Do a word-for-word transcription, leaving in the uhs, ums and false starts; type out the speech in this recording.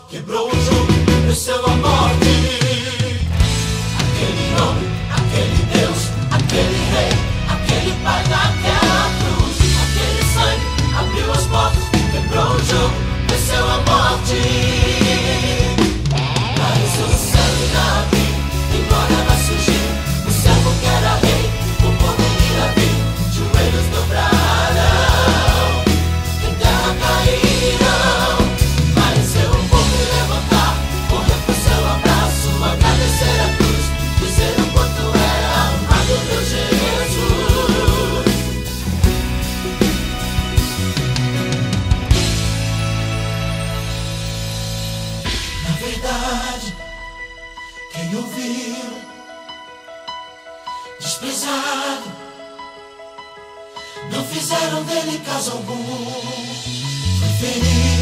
quebrou o jogo, venceu a morte. Aquele nome, aquele Deus, aquele rei, aquele pai naquela cruz. Aquele sangue abriu as portas, quebrou o jogo, venceu a morte. Mas o sangue na vida, embora vai surgir o servo que era rei, o povo irá vir, joelhos dobrarão, em terra cairão. Mas eu vou me levantar, correr pro seu abraço, agradecer a cruz, dizer o quanto é amado meu Jesus. Na verdade, quem ouviu, desprezado, não fizeram dele caso algum. Foi ferido,